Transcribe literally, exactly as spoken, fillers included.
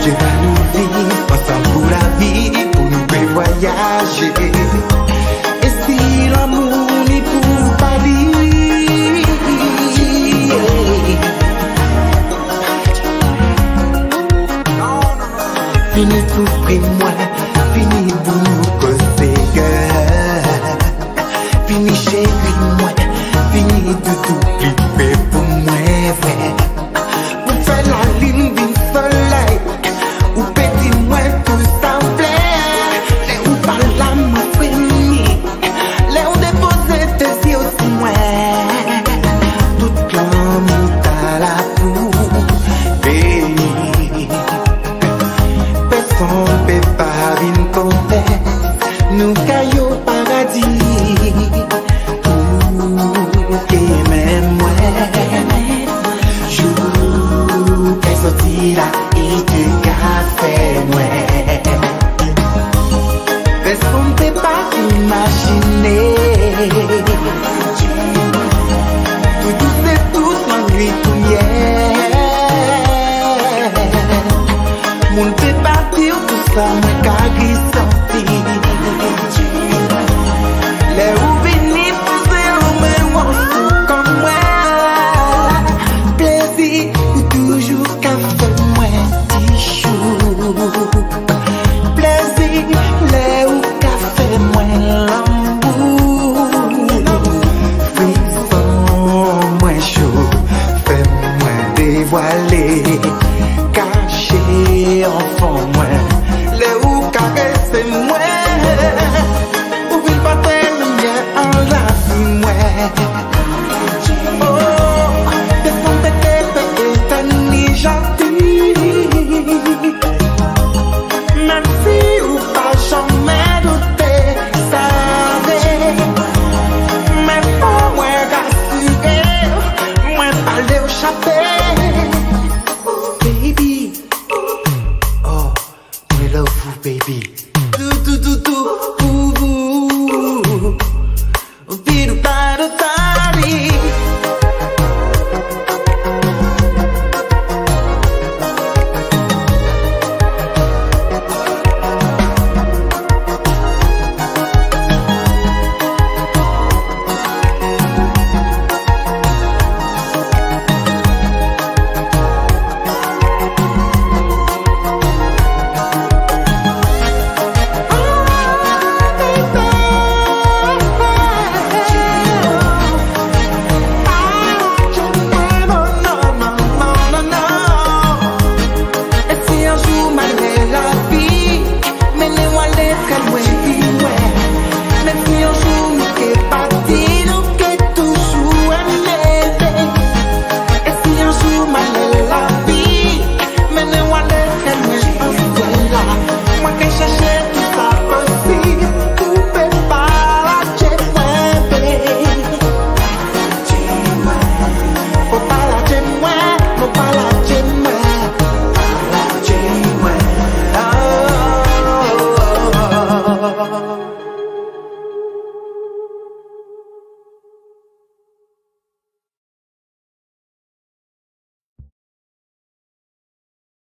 que va nous vivre ensemble pour la vie, pour nous faire voyager. Et si l'amour n'est pour pas dire, fini tout près moi, fini pour nous causer cœur, fini chéri moi, fini de tout flipper pour moi vrai. Pour faire la ligne du soleil, ou petit moi tout ça plaît. Les ou par la ma fini, les ou déposer tes yeux aussi moi. Toute l'amour t'as la pour béni. Personne peut pas venir compter, nous caillons paradis. Et du café noir. Parce qu'on ne peut pas imaginer. Tout doux c'est tout en nuit tout hier. Mon ne peut pas dire tout ça, moi qu'à ressentir. Les ou venir poser au même morceau comme moi. Plaisir ou toujours café. Plaisir, les ou café, moins l'amour. Frisson, moins chaud, fait moins dévoiler. Caché, enfant, moins. Les ou caresse, moins. Ou il pas lumière en la vie, moins. Oh, des fonds de tête et t'as ni gentil. Même si ou pas jamais douté, savez. Mais pour moi rassurer, moi parler au chapeau. Baby, oh, we love you, baby.